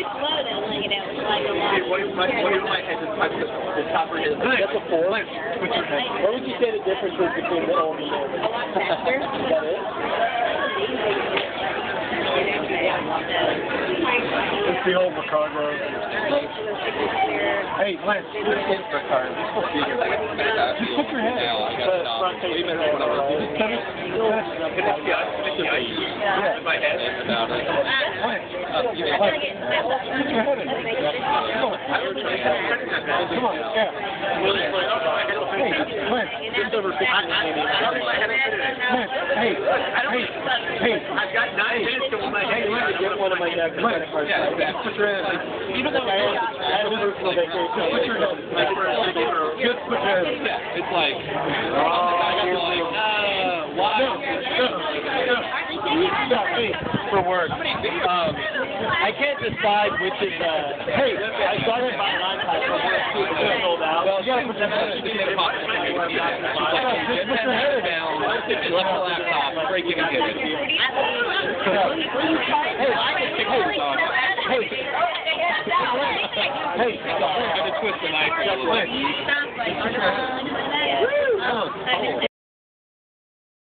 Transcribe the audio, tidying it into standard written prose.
floating, like, it was like a lot. What if my head just touched the top of his head? That's a 4. What would you say the difference is between the old and the new? A lot faster. Is that it? It's the old Ricardo. Hey, Lance, this is Ricardo. Just put your head. Front face. Yeah. My head. Lance, put your head in. Come on, yeah. Hey, Lance, just over 50 Lance, hey. I've got 9 minutes to my head. Get one of my debit cards. Just put your head in. Even though I have a personal vacation, just put your head in. Just put your head in. It's like, why? No, hey, for work. I can't decide which is, hey, I got it by line type, but it's sold out. Well, you gotta put your head in. Just put your head in. Left the laptop, break it and get it. Hey, I had to twist the knife.